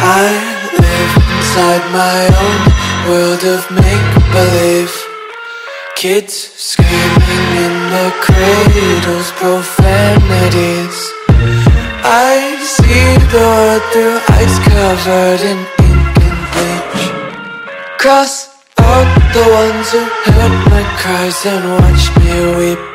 I live inside my own world of make-believe. Kids screaming in their cradles, profanities. I see the world through ice covered in ink and bleach. Cross out the ones who heard my cries and watched me weep.